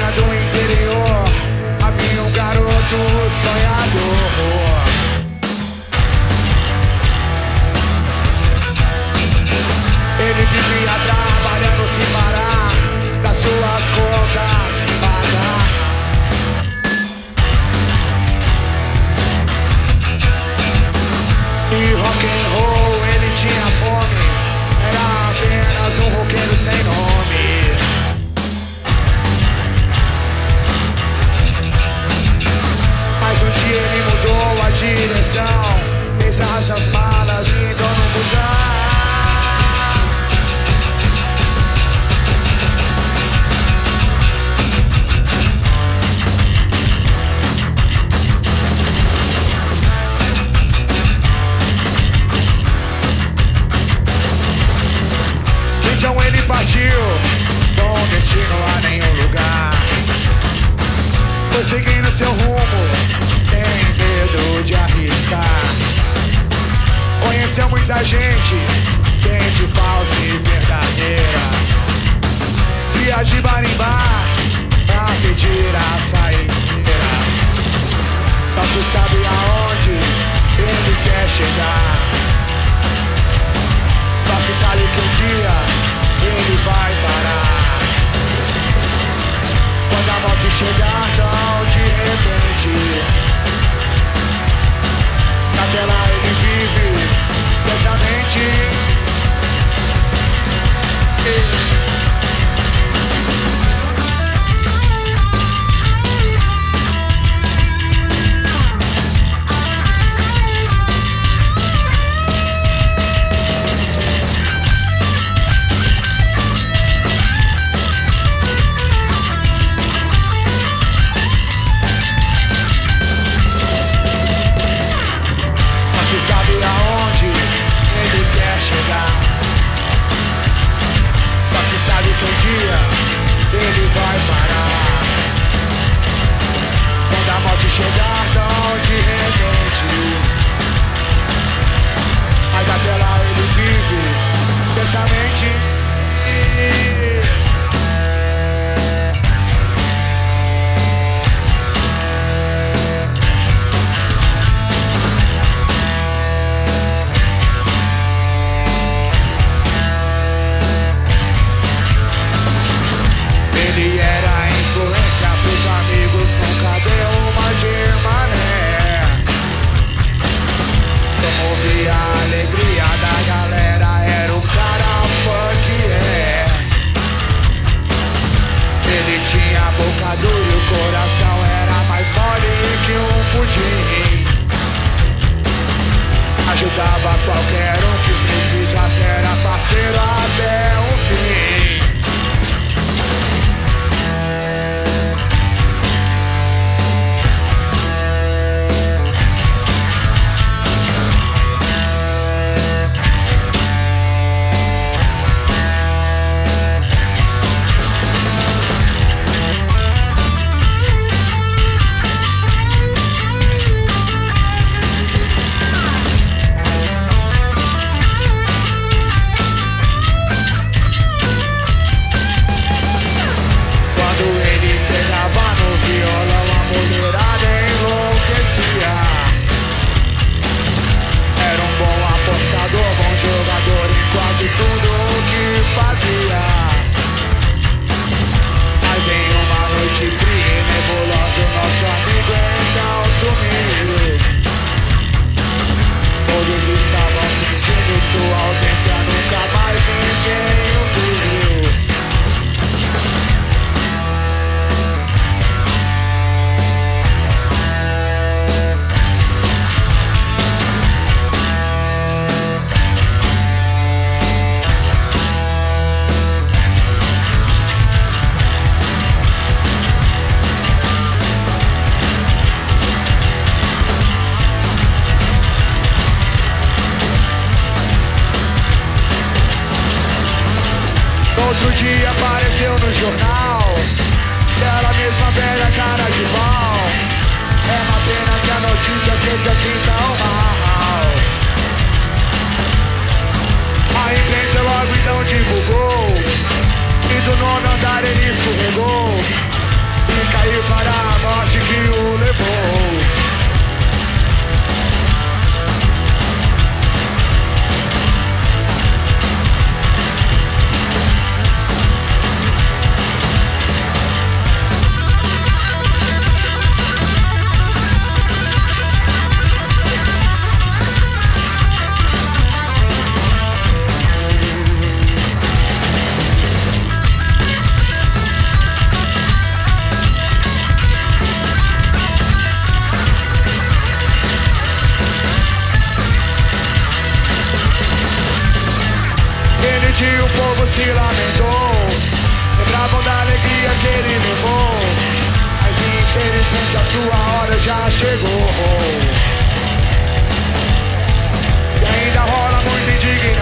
vinha do interior, havia um garoto sonhador. Ele vivia trabalhando sem parar, das suas contas pagar. E rock and roll ele tinha fome, era apenas um roqueiro sem nome. Mas um dia ele mudou a direção, fez as malas e entrou no busão. Então ele partiu, com destino a nenhum lugar. Foi seguindo seu rumo, tem medo de arriscar. Conheceu muita gente, gente falsa e verdadeira. Ia de bar em bar, pra pedir a saideira. Não se sabe aonde ele quer chegar. Só se sabe que um dia ele vai parar. Quando a morte chegar tão de repente, na tela ele vive intensamente. Só se sabe que um dia ele vai parar. Quando a morte chegar tão de repente, mas até lá ele vive intensamente. Ele era influência pros amigos, nunca deu uma de mané. Promovia a alegria da galera, era o cara funk, é. Ele tinha a boca dura e o coração era mais mole que um pudim. Ajudava qualquer um que precisasse, era parceiro até o fim. Outro dia apareceu no jornal, aquela mesma velha cara de pau. É uma pena que a notícia seja assim tão mal. A imprensa logo então divulgou, e do nono andar ele escorregou. ir para a morte que o levou. E o povo se lamentou, lembravam da alegria que ele levou, mas infelizmente a sua hora já chegou. E ainda rola muita indignação.